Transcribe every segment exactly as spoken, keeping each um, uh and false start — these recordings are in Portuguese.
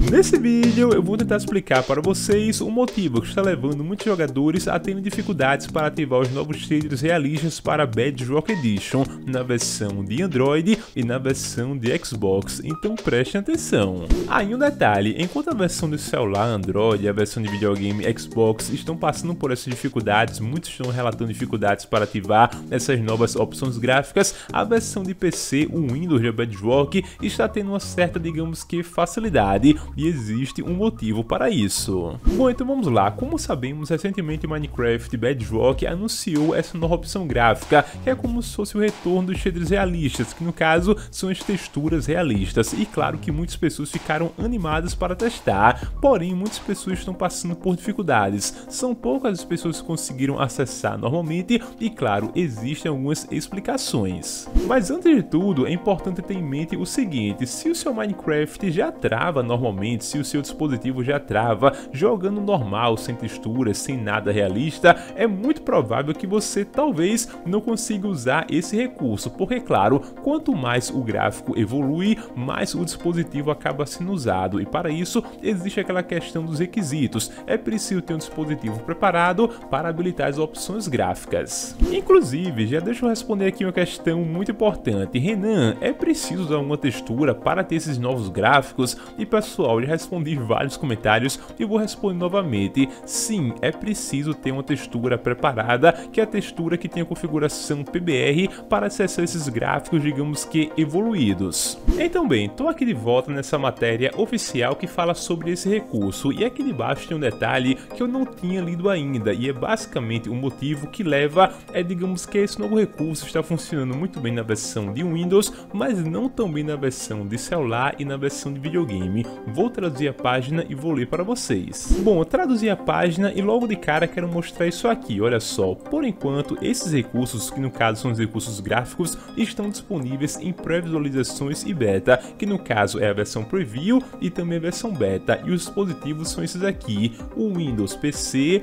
Nesse vídeo eu vou tentar explicar para vocês o motivo que está levando muitos jogadores a terem dificuldades para ativar os novos shaders realistas para Bedrock Edition na versão de Android e na versão de Xbox, então prestem atenção. Aí um detalhe, enquanto a versão de celular Android e a versão de videogame Xbox estão passando por essas dificuldades, muitos estão relatando dificuldades para ativar essas novas opções gráficas, a versão de P C, o Windows de Bedrock, está tendo uma certa, digamos que, facilidade. E existe um motivo para isso. Bom, então vamos lá. Como sabemos, recentemente Minecraft Bedrock anunciou essa nova opção gráfica, que é como se fosse o retorno dos shaders realistas, que no caso são as texturas realistas. E claro que muitas pessoas ficaram animadas para testar, porém muitas pessoas estão passando por dificuldades. São poucas as pessoas que conseguiram acessar normalmente e claro, existem algumas explicações. Mas antes de tudo, é importante ter em mente o seguinte: se o seu Minecraft já trava normalmente, se o seu dispositivo já trava jogando normal, sem texturas, sem nada realista, é muito provável que você talvez não consiga usar esse recurso, porque claro, quanto mais o gráfico evolui, mais o dispositivo acaba sendo usado, e para isso existe aquela questão dos requisitos. É preciso ter um dispositivo preparado para habilitar as opções gráficas. Inclusive, já deixa eu responder aqui uma questão muito importante. Renan, é preciso usar uma textura para ter esses novos gráficos? E pessoal, já respondi vários comentários e vou responder novamente. Sim, é preciso ter uma textura preparada, que é a textura que tem a configuração P B R para acessar esses gráficos, digamos que evoluídos. Então bem, estou aqui de volta nessa matéria oficial que fala sobre esse recurso, e aqui debaixo tem um detalhe que eu não tinha lido ainda, e é basicamente o motivo que leva, é digamos que esse novo recurso está funcionando muito bem na versão de Windows, mas não tão bem na versão de celular e na versão de videogame. Vou traduzir a página e vou ler para vocês. Bom, eu traduzi a página e logo de cara quero mostrar isso aqui, olha só. Por enquanto, esses recursos, que no caso são os recursos gráficos, estão disponíveis em pré-visualizações e beta, que no caso é a versão preview e também a versão beta, e os dispositivos são esses aqui, o Windows P C,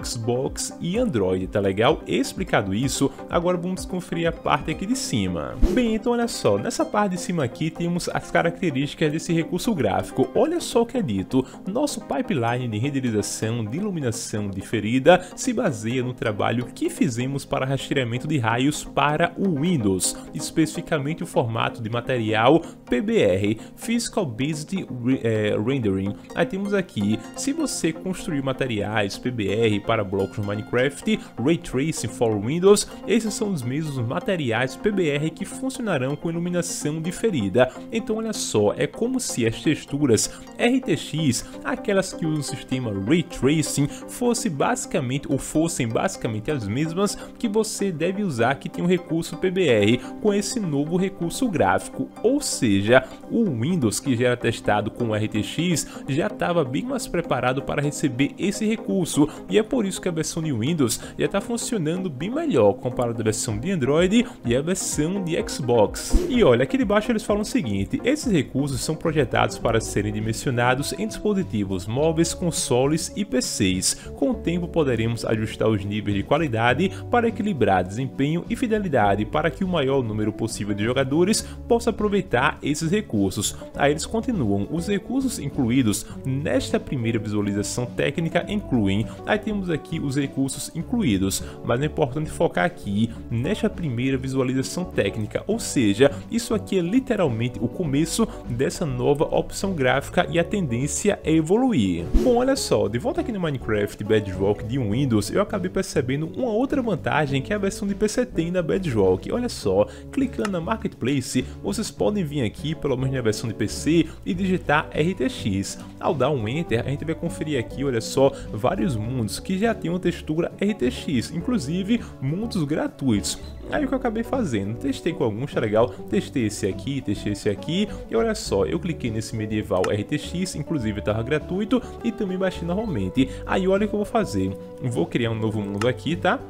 Xbox e Android, tá legal? Explicado isso, agora vamos conferir a parte aqui de cima. Bem, então olha só, nessa parte de cima aqui temos as características desse recurso gráfico. Olha só o que é dito: nosso pipeline de renderização de iluminação diferida se baseia no trabalho que fizemos para rastreamento de raios para o Windows, especificamente o formato de material P B R, Physical Based é, Rendering. Aí temos aqui, se você construir materiais P B R para blocos no Minecraft, Ray Tracing for Windows, esses são os mesmos materiais P B R que funcionarão com iluminação diferida. Então olha só, é como se as texturas R T X, aquelas que usam o sistema Ray Tracing, fosse basicamente ou fossem basicamente as mesmas que você deve usar, que tem um recurso P B R com esse novo recurso gráfico. Ou seja, o Windows, que já era testado com o R T X, já estava bem mais preparado para receber esse recurso, e é por isso que a versão de Windows já está funcionando bem melhor comparado à versão de Android e a versão de Xbox. E olha, aqui debaixo eles falam o seguinte: esses recursos são projetados para serem dimensionados em dispositivos móveis, consoles e P Cs. Com o tempo poderemos ajustar os níveis de qualidade para equilibrar desempenho e fidelidade, para que o maior número possível de jogadores possa aproveitar esses recursos. Aí eles continuam: os recursos incluídos nesta primeira visualização técnica incluem. Aí temos aqui os recursos incluídos, mas é importante focar aqui nesta primeira visualização técnica, ou seja, isso aqui é literalmente o começo dessa nova opção gráfica e a tendência é evoluir. Bom, olha só, de volta aqui no Minecraft Bedrock de Windows, eu acabei percebendo uma outra vantagem que a versão de P C tem da Bedrock. Olha só, clicando na Marketplace, vocês podem vir aqui, pelo menos na versão de P C, e digitar R T X. Ao dar um Enter, a gente vai conferir aqui, olha só, vários mundos que já tem uma textura R T X, inclusive mundos gratuitos. Aí o que eu acabei fazendo, testei com alguns, tá legal? Testei esse aqui, testei esse aqui, e olha só, eu cliquei nesse medieval R T X, inclusive estava gratuito, e também baixei normalmente. Aí olha o que eu vou fazer, vou criar um novo mundo aqui, tá?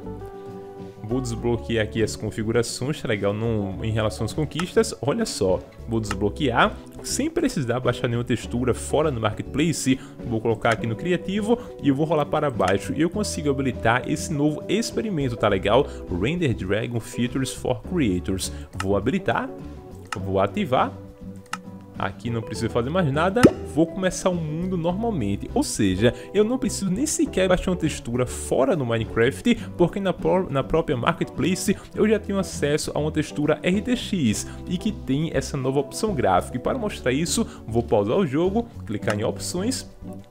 Vou desbloquear aqui as configurações, tá legal? No, em relação às conquistas, olha só, vou desbloquear, sem precisar baixar nenhuma textura fora do Marketplace. Vou colocar aqui no Criativo e eu vou rolar para baixo e eu consigo habilitar esse novo experimento, tá legal? Render Dragon Features for Creators. Vou habilitar, vou ativar. Aqui não preciso fazer mais nada, vou começar o mundo normalmente, ou seja, eu não preciso nem sequer baixar uma textura fora do Minecraft, porque na, pró na própria Marketplace eu já tenho acesso a uma textura R T X e que tem essa nova opção gráfica. E para mostrar isso, vou pausar o jogo, clicar em opções.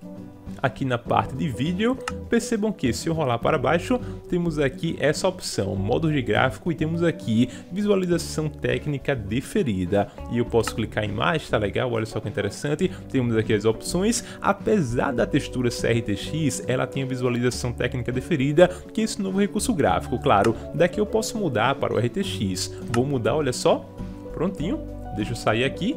Aqui na parte de vídeo, percebam que se eu rolar para baixo, temos aqui essa opção, modo de gráfico, e temos aqui visualização técnica diferida. E eu posso clicar em mais, tá legal? Olha só que interessante, temos aqui as opções. Apesar da textura ser R T X, ela tem a visualização técnica diferida, que é esse novo recurso gráfico. Claro, daqui eu posso mudar para o R T X. Vou mudar, olha só, prontinho, deixa eu sair aqui.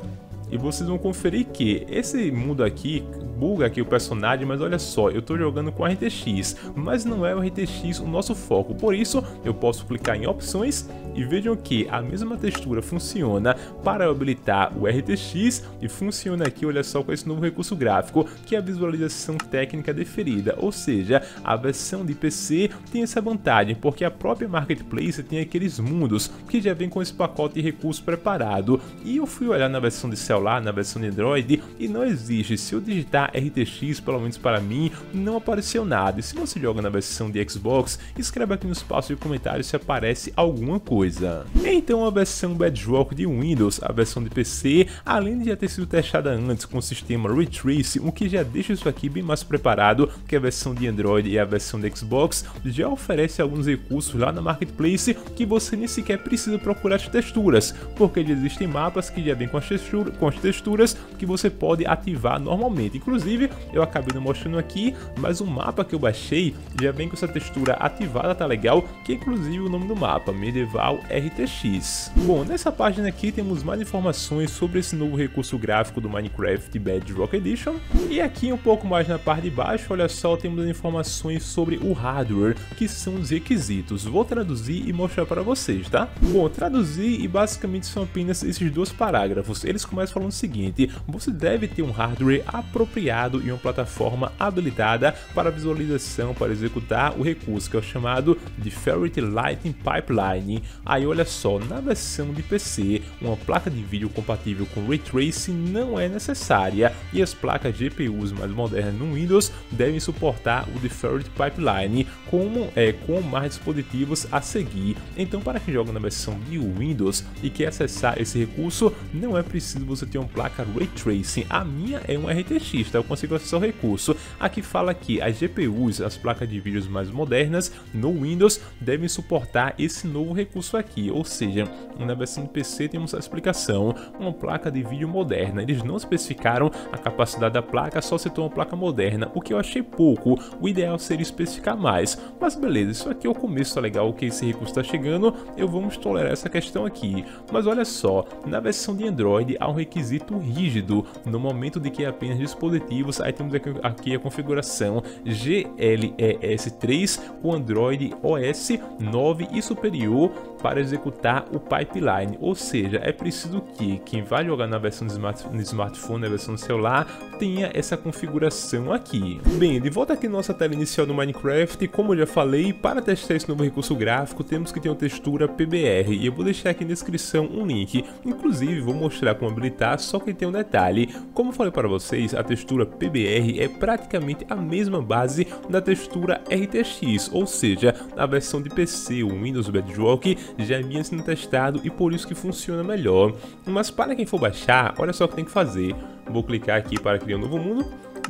E vocês vão conferir que esse mundo aqui buga aqui o personagem, mas olha só, eu estou jogando com R T X, mas não é o R T X o nosso foco, por isso eu posso clicar em opções e vejam que a mesma textura funciona para habilitar o R T X e funciona aqui, olha só, com esse novo recurso gráfico, que é a visualização técnica deferida, ou seja, a versão de P C tem essa vantagem, porque a própria Marketplace tem aqueles mundos que já vem com esse pacote de recurso preparado, e eu fui olhar na versão de celular, na versão de Android, e não existe. Se eu digitar R T X, pelo menos para mim, não apareceu nada. E se você joga na versão de Xbox, escreve aqui no espaço de comentários se aparece alguma coisa. Então a versão Bedrock de Windows, a versão de P C, além de já ter sido testada antes com o sistema Ray Tracing, o que já deixa isso aqui bem mais preparado que a versão de Android e a versão de Xbox, já oferece alguns recursos lá na Marketplace que você nem sequer precisa procurar as texturas, porque já existem mapas que já vêm com as texturas, com as texturas que você pode ativar normalmente. Inclusive, eu acabei não mostrando aqui, mas o mapa que eu baixei já vem com essa textura ativada, tá legal? Que é inclusive o nome do mapa, Medieval R T X. Bom, nessa página aqui temos mais informações sobre esse novo recurso gráfico do Minecraft Bedrock Edition. E aqui um pouco mais na parte de baixo, olha só, temos as informações sobre o hardware, que são os requisitos. Vou traduzir e mostrar para vocês, tá? Bom, traduzir e basicamente são apenas esses dois parágrafos. Eles começam falando o seguinte: você deve ter um hardware apropriado e uma plataforma habilitada para visualização para executar o recurso, que é o chamado de Ferrite Lighting Pipeline. Aí olha só, na versão de P C, uma placa de vídeo compatível com Ray Tracing não é necessária, e as placas G P Us mais modernas no Windows devem suportar o de Ferrite Pipeline como, é, com mais dispositivos a seguir. Então, para quem joga na versão de Windows e quer acessar esse recurso, não é preciso você ter uma placa Ray Tracing. A minha é um R T X, tá? Eu consigo acessar o recurso. Aqui fala que as G P Us, as placas de vídeos mais modernas no Windows, devem suportar esse novo recurso aqui, ou seja, na versão do P C temos a explicação, uma placa de vídeo moderna. Eles não especificaram a capacidade da placa, só citou uma placa moderna, o que eu achei pouco. O ideal seria especificar mais, mas beleza, isso aqui é o começo, tá legal? Que esse recurso está chegando, eu vamos tolerar essa questão aqui. Mas olha só, na versão de Android há um requisito rígido no momento de que é apenas dispositivos. Aí temos aqui, aqui a configuração G L E S três com Android O S nove e superior para executar o pipeline, ou seja, é preciso que quem vai jogar na versão de, smart, de smartphone, na versão de celular, tenha essa configuração aqui. Bem, de volta aqui na nossa tela inicial do Minecraft, como eu já falei, para testar esse novo recurso gráfico temos que ter uma textura P B R, e eu vou deixar aqui na descrição um link, inclusive vou mostrar como habilitar, só que tem um detalhe. Como eu falei para vocês, a textura P B R é praticamente a mesma base da textura R T X, ou seja, na versão de P C, o Windows Bedrock já vinha sendo testado e por isso que funciona melhor. Mas para quem for baixar, olha só o que tem que fazer. Vou clicar aqui para criar um novo mundo,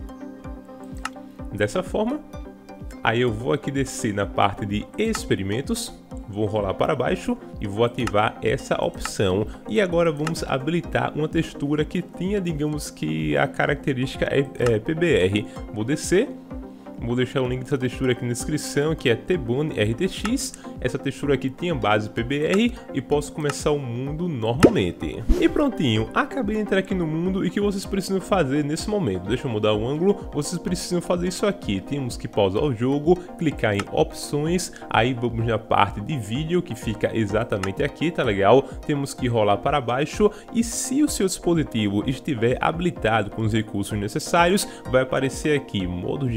dessa forma. Aí eu vou aqui descer na parte de experimentos, vou rolar para baixo e vou ativar essa opção. E agora vamos habilitar uma textura que tenha, digamos que a característica é, é P B R. Vou descer. Vou deixar o link dessa textura aqui na descrição, que é T-Bone R T X. Essa textura aqui tem a base P B R e posso começar o mundo normalmente. E prontinho, acabei de entrar aqui no mundo. E o que vocês precisam fazer nesse momento? Deixa eu mudar o ângulo. Vocês precisam fazer isso aqui. Temos que pausar o jogo, clicar em opções. Aí vamos na parte de vídeo, que fica exatamente aqui, tá legal? Temos que rolar para baixo. E se o seu dispositivo estiver habilitado com os recursos necessários, vai aparecer aqui modo de gráfico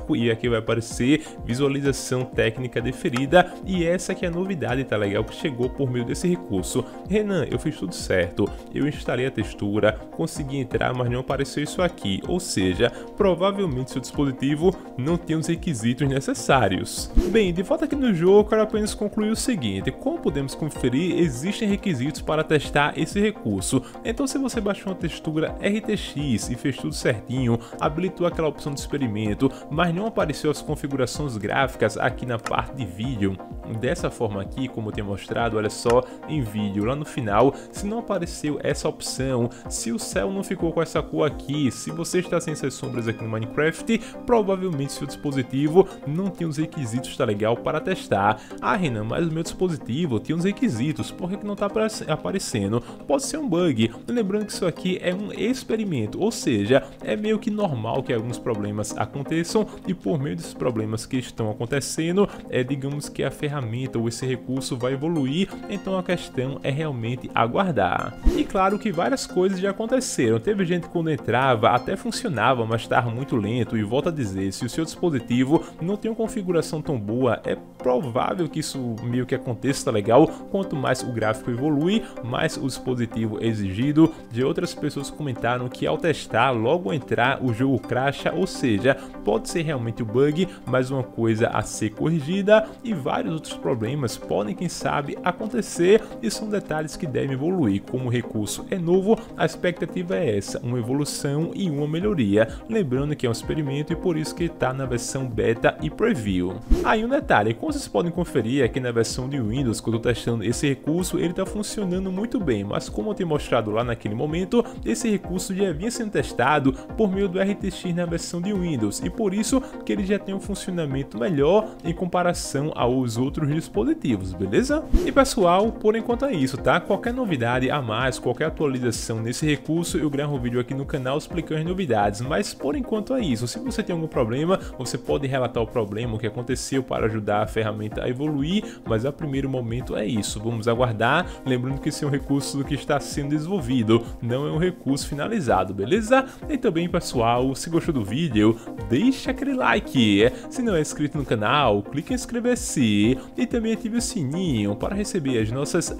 gráfico e aqui vai aparecer visualização técnica deferida, e essa que é a novidade, tá legal, que chegou por meio desse recurso. Renan, eu fiz tudo certo, eu instalei a textura, consegui entrar, mas não apareceu isso aqui, ou seja, provavelmente seu dispositivo não tem os requisitos necessários. Bem, de volta aqui no jogo, eu quero apenas concluir o seguinte: como podemos conferir, existem requisitos para testar esse recurso. Então, se você baixou uma textura R T X e fez tudo certinho, habilitou aquela opção de experimento, mas não apareceu as configurações gráficas aqui na parte de vídeo, dessa forma aqui, como eu tenho mostrado, olha só, em vídeo, lá no final, se não apareceu essa opção, se o céu não ficou com essa cor aqui, se você está sem essas sombras aqui no Minecraft, provavelmente seu dispositivo não tem os requisitos, tá legal, para testar. Ah, Renan, mas o meu dispositivo tem os requisitos, por que que não está aparecendo? Pode ser um bug. Lembrando que isso aqui é um experimento, ou seja, é meio que normal que alguns problemas aconteçam, e por meio desses problemas que estão acontecendo, é digamos que a ferramenta ou esse recurso vai evoluir, então a questão é realmente aguardar. E claro que várias coisas já aconteceram, teve gente que quando entrava até funcionava, mas estava muito lento, e volto a dizer, se o seu dispositivo não tem uma configuração tão boa, é provável que isso meio que aconteça, tá legal? Quanto mais o gráfico evolui, mais o dispositivo é exigido. De outras pessoas comentaram que ao testar, logo ao entrar, o jogo crasha, ou seja, pode ser realmente o bug, mas uma coisa a ser corrigida, e vários outros problemas podem, quem sabe, acontecer, e são detalhes que devem evoluir. Como o recurso é novo, a expectativa é essa, uma evolução e uma melhoria. Lembrando que é um experimento e por isso que está na versão beta e preview. Aí um detalhe, como vocês podem conferir aqui na versão de Windows, quando eu estou testando esse recurso, ele está funcionando muito bem, mas como eu tenho mostrado lá naquele momento, esse recurso já vinha sendo testado por meio do R T X na versão de Windows, e por isso que ele já tem um funcionamento melhor em comparação aos outros dispositivos, beleza? E pessoal, por enquanto é isso, tá? Qualquer novidade a mais, qualquer atualização nesse recurso, eu gravo um vídeo aqui no canal explicando as novidades, mas por enquanto é isso. Se você tem algum problema, você pode relatar o problema, o que aconteceu, para ajudar a ferramenta a evoluir, mas a primeiro momento é isso, vamos aguardar, lembrando que esse é um recurso que está sendo desenvolvido, não é um recurso finalizado, beleza? E também, pessoal, se gostou do vídeo, deixa aquele like, se não é inscrito no canal, clique em inscrever-se e também ative o sininho para receber as nossas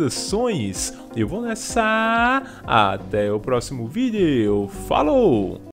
atualizações. Eu vou nessa, até o próximo vídeo, falou!